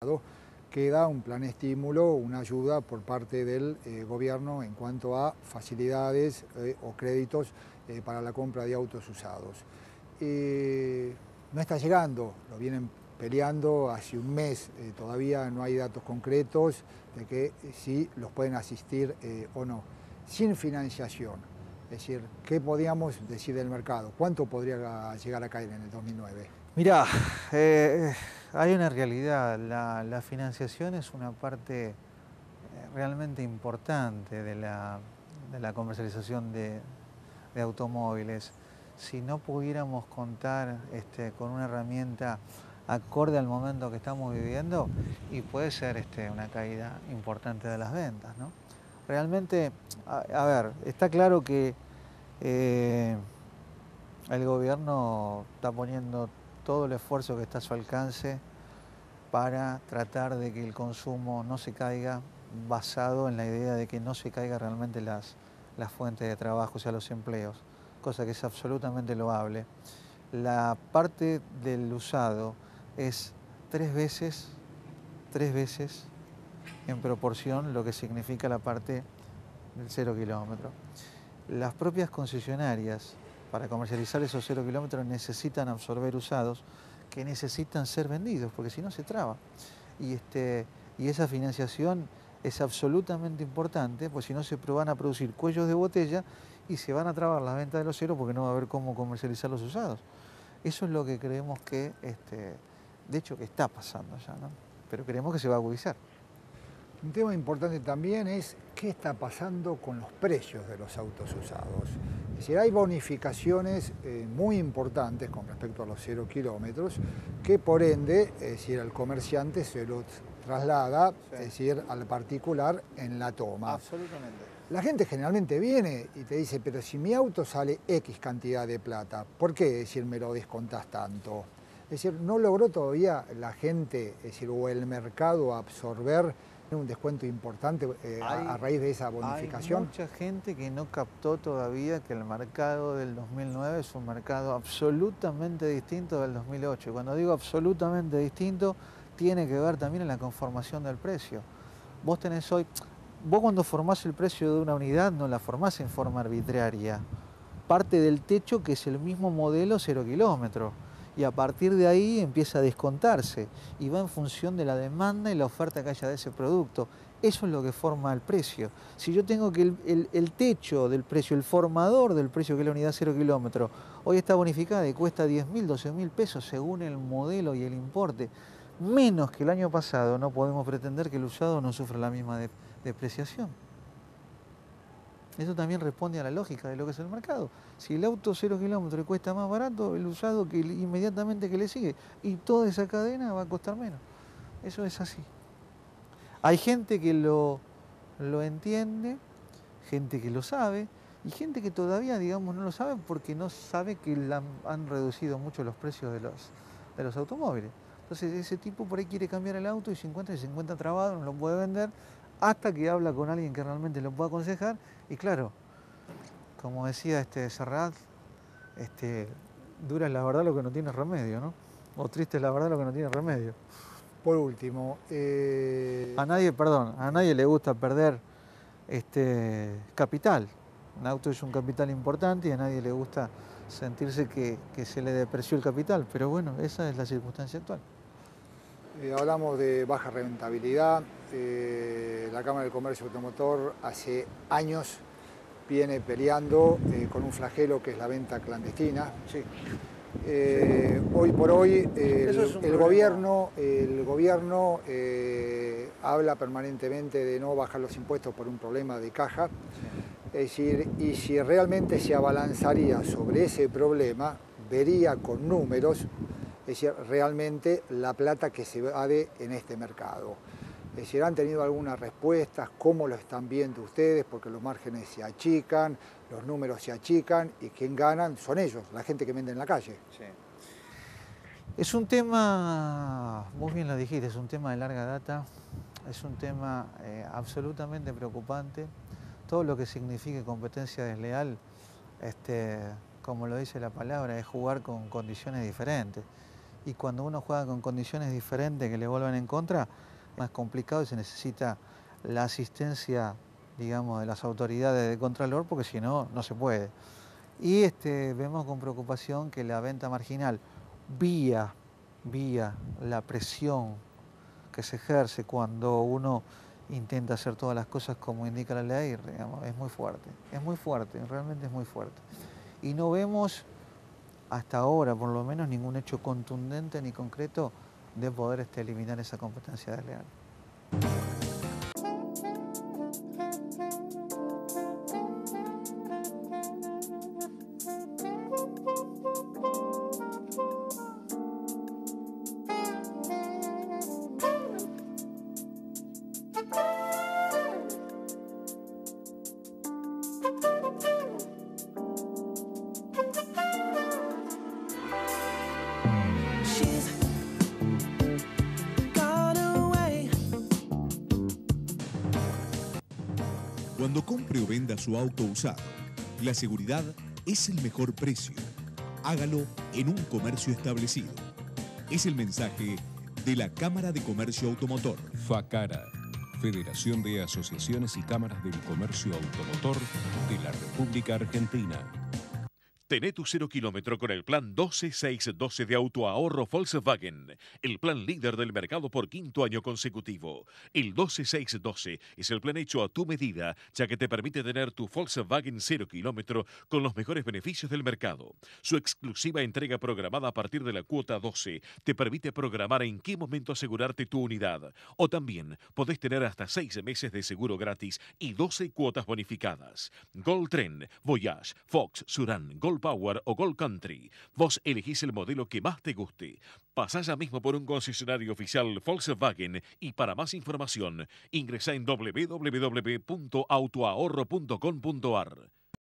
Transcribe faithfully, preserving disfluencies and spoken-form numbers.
queda un plan estímulo, una ayuda por parte del eh, gobierno en cuanto a facilidades eh, o créditos eh, para la compra de autos usados. Eh, no está llegando, lo vienen peleando hace un mes, eh, todavía no hay datos concretos de que eh, si los pueden asistir eh, o no. Sin financiación, es decir, ¿qué podríamos decir del mercado? ¿Cuánto podría llegar a caer en el dos mil nueve? Mirá, eh, hay una realidad, la, la financiación es una parte eh, realmente importante de la, de la comercialización de, de automóviles. Si no pudiéramos contar este, con una herramienta acorde al momento que estamos viviendo, y puede ser este, una caída importante de las ventas, ¿no? Realmente, a, a ver, está claro que eh, el gobierno está poniendo todo el esfuerzo que está a su alcance para tratar de que el consumo no se caiga, basado en la idea de que no se caiga realmente las, las fuentes de trabajo, o sea, los empleos, cosa que es absolutamente loable. La parte del usado es tres veces, tres veces en proporción lo que significa la parte del cero kilómetro. Las propias concesionarias, para comercializar esos cero kilómetros, necesitan absorber usados que necesitan ser vendidos, porque si no se traba. Y, este, y esa financiación es absolutamente importante, pues si no se van a producir cuellos de botella y se van a trabar las ventas de los ceros porque no va a haber cómo comercializar los usados. Eso es lo que creemos que, este, de hecho, que está pasando ya, ¿no? Pero creemos que se va a agudizar. Un tema importante también es qué está pasando con los precios de los autos usados. Es decir, hay bonificaciones eh, muy importantes con respecto a los cero kilómetros que por ende, es decir, al comerciante se lo traslada, sí. Es decir, al particular en la toma. Absolutamente. La gente generalmente viene y te dice, pero si mi auto sale X cantidad de plata, ¿por qué, es decir, me lo descontás tanto? Es decir, no logró todavía la gente, es decir, o el mercado absorber un descuento importante eh, hay, a raíz de esa bonificación. Hay mucha gente que no captó todavía que el mercado del dos mil nueve es un mercado absolutamente distinto del dos mil ocho. Y cuando digo absolutamente distinto, tiene que ver también en la conformación del precio. Vos tenés hoy, vos cuando formás el precio de una unidad no la formás en forma arbitraria. Parte del techo que es el mismo modelo cero kilómetro. Y a partir de ahí empieza a descontarse y va en función de la demanda y la oferta que haya de ese producto. Eso es lo que forma el precio. Si yo tengo que el, el, el techo del precio, el formador del precio, que es la unidad cero kilómetro, hoy está bonificada y cuesta diez mil, doce mil pesos según el modelo y el importe, menos que el año pasado, no podemos pretender que el usado no sufra la misma de, depreciación. Eso también responde a la lógica de lo que es el mercado. Si el auto cero kilómetros cuesta más barato, el usado que inmediatamente que le sigue, y toda esa cadena va a costar menos. Eso es así. Hay gente que lo, lo entiende, gente que lo sabe, y gente que todavía, digamos, no lo sabe porque no sabe que la, han reducido mucho los precios de los, de los automóviles. Entonces ese tipo por ahí quiere cambiar el auto y se encuentra, y se encuentra trabado, no lo puede vender, hasta que habla con alguien que realmente lo pueda aconsejar. Y claro, como decía este Serrat, este, dura es la verdad lo que no tiene remedio, ¿no? O triste es la verdad lo que no tiene remedio. Por último, eh... a nadie, perdón, a nadie le gusta perder este capital. Un auto es un capital importante y a nadie le gusta sentirse que, que se le depreció el capital, pero bueno, esa es la circunstancia actual. Eh, hablamos de baja rentabilidad. Eh, la Cámara de Comercio Automotor hace años viene peleando eh, con un flagelo que es la venta clandestina. Sí. Eh, hoy por hoy eh, el, es el gobierno, el gobierno eh, habla permanentemente de no bajar los impuestos por un problema de caja. Sí. Es decir, y si realmente se abalanzaría sobre ese problema, vería con números, es decir, realmente la plata que se vade en este mercado. Es decir, ¿han tenido algunas respuestas? ¿Cómo lo están viendo ustedes? Porque los márgenes se achican, los números se achican y quien ganan son ellos, la gente que vende en la calle. Sí. Es un tema, vos bien lo dijiste, es un tema de larga data, es un tema eh, absolutamente preocupante. Todo lo que signifique competencia desleal, este, como lo dice la palabra, es jugar con condiciones diferentes. y cuando uno juega con condiciones diferentes que le vuelven en contra, es más complicado y se necesita la asistencia, digamos, de las autoridades de Contralor, porque si no, no se puede. Y este, vemos con preocupación que la venta marginal, vía, vía la presión que se ejerce cuando uno intenta hacer todas las cosas como indica la ley, digamos, es muy fuerte, es muy fuerte, realmente es muy fuerte. Y no vemos hasta ahora, por lo menos, ningún hecho contundente ni concreto de poder este, eliminar esa competencia desleal. Cuando compre o venda su auto usado, la seguridad es el mejor precio. Hágalo en un comercio establecido. Es el mensaje de la Cámara de Comercio Automotor. FACARA, Federación de Asociaciones y Cámaras del Comercio Automotor de la República Argentina. Tené tu cero kilómetro con el plan doce seis doce de autoahorro Volkswagen, el plan líder del mercado por quinto año consecutivo. El doce seis doce es el plan hecho a tu medida, ya que te permite tener tu Volkswagen cero kilómetro con los mejores beneficios del mercado. Su exclusiva entrega programada a partir de la cuota doce te permite programar en qué momento asegurarte tu unidad. O también podés tener hasta seis meses de seguro gratis y doce cuotas bonificadas. Gold Trend, Voyage, Fox, Suran, Gold Power o Gold Country. Vos elegís el modelo que más te guste. Pasá ya mismo por un concesionario oficial Volkswagen y para más información ingresá en doble u doble u doble u punto autoahorro punto com punto a r.